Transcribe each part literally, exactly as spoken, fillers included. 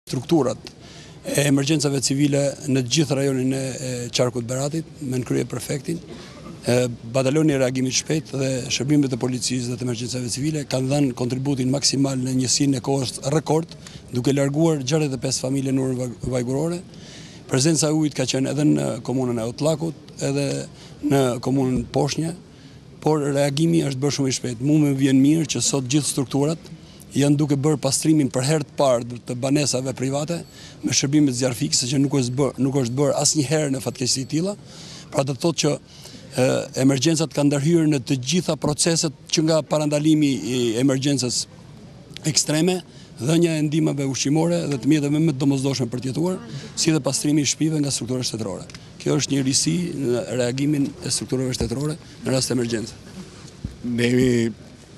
strukturat e emergjencave civile në gjithë rajonin e Qarkut Beratit, me nënkrye prefektin. Batalioni i reagimit shpejt dhe shërbimet e policisë dhe të emergjencave civile kanë dhënë kontributin maksimal në njësinë e kohës rekord, duke larguar gjashtëdhjetë e pesë familje në urën vajgurore. Prezenca e ujit ka qenë edhe në komunën e Otlakut, edhe në komunën Poshnjë, por reagimi është bërë shumë i shpejt. Mu me vjen mirë që sot gjithë strukturat janë duke bërë pastrimin për herë të parë të banesave private me shërbimet zjarfikse që nuk është bërë, nuk është bërë asnjëherë në fatkeqësi të tilla. Pra do të thotë që emergjencat kanë ndërhyrë në të gjitha proceset që nga parandalimi i emergjencës ekstreme, dhënia e ndihmave ushqimore dhe të mjeteve më të domosdoshme për të jetuar, si dhe pastrimi i shtëpive nga strukturat shtetërore. Kjo është një risi në reagimin e strukturave shtetërore në rast të emergjencë. Ne jemi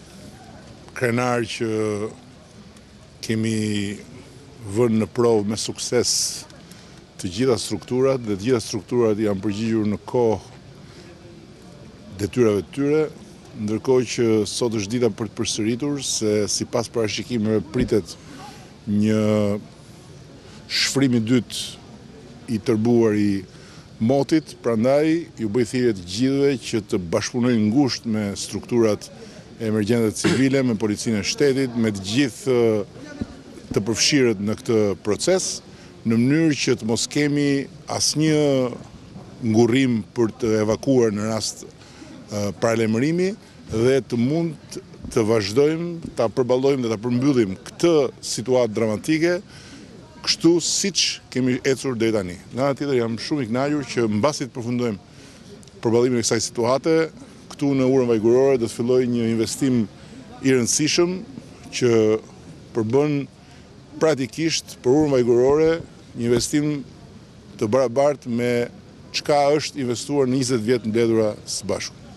krenar që kemi vënë në provë me sukses të gjitha strukturat dhe të gjitha strukturat janë përgjigjur në kohë detyrave të tyre, ndërkohë që sot është dita për të përsëritur se sipas parashikimeve pritet një shfrim i dytë i tërbuar i motit, prandaj ju bëj thirrje të gjithëve që të bashkëpunojnë ngushtë me strukturat e emergjencave civile, me policinë e shtetit, me të gjithë të përfshirët në këtë proces, në mënyrë që të mos kemi asnjë ngurrim për të evakuar në rast paralajmërimi dhe të mund të vazhdojmë ta përballojmë dhe ta përmbyllim këtë situatë dramatike kështu siç kemi ecur deri tani. Nga ana tjetër jam shumë i kënaqur që mbasi të përfundojmë përballimin e kësaj situate, këtu në urën vajgurore do të fillojë një investim i rëndësishëm që përbën praktikisht për urën vajgurore një investim të barabartë me çka është investuar në njëzet vjet mbledhura së bashku.